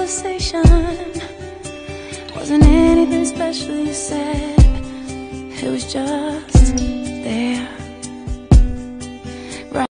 conversation. Wasn't anything special you said, it was just there.